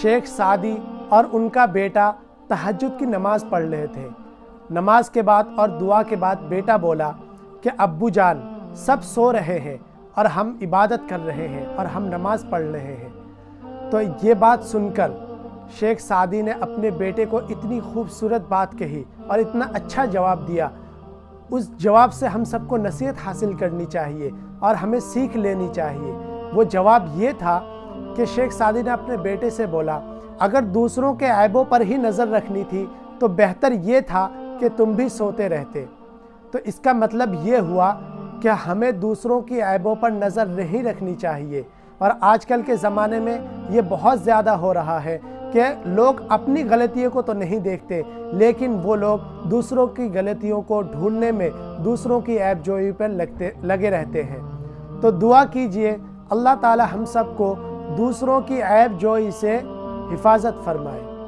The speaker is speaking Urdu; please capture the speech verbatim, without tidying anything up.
شیخ سعدی اور ان کا بیٹا تہجد کی نماز پڑھ رہے تھے۔ نماز کے بعد اور دعا کے بعد بیٹا بولا کہ ابو جان سب سو رہے ہیں اور ہم عبادت کر رہے ہیں اور ہم نماز پڑھ رہے ہیں۔ تو یہ بات سن کر شیخ سعدی نے اپنے بیٹے کو اتنی خوبصورت بات کہی اور اتنا اچھا جواب دیا۔ اس جواب سے ہم سب کو نصیحت حاصل کرنی چاہیے اور ہمیں سیکھ لینی چاہیے۔ وہ جواب یہ تھا کہ شیخ سعدی نے اپنے بیٹے سے بولا اگر دوسروں کے عیبوں پر ہی نظر رکھنی تھی تو بہتر یہ تھا کہ تم بھی سوتے رہتے۔ تو اس کا مطلب یہ ہوا کہ ہمیں دوسروں کی عیبوں پر نظر نہیں رکھنی چاہیے۔ اور آج کل کے زمانے میں یہ بہت زیادہ ہو رہا ہے کہ لوگ اپنی غلطیوں کو تو نہیں دیکھتے، لیکن وہ لوگ دوسروں کی غلطیوں کو ڈھونڈنے میں دوسروں کی عیب جوئی پر لگتے لگے رہتے ہیں۔ تو دعا کیجئے اللہ تعالی ہم سب کو دوسروں کی عیب جوئی سے حفاظت فرمائے۔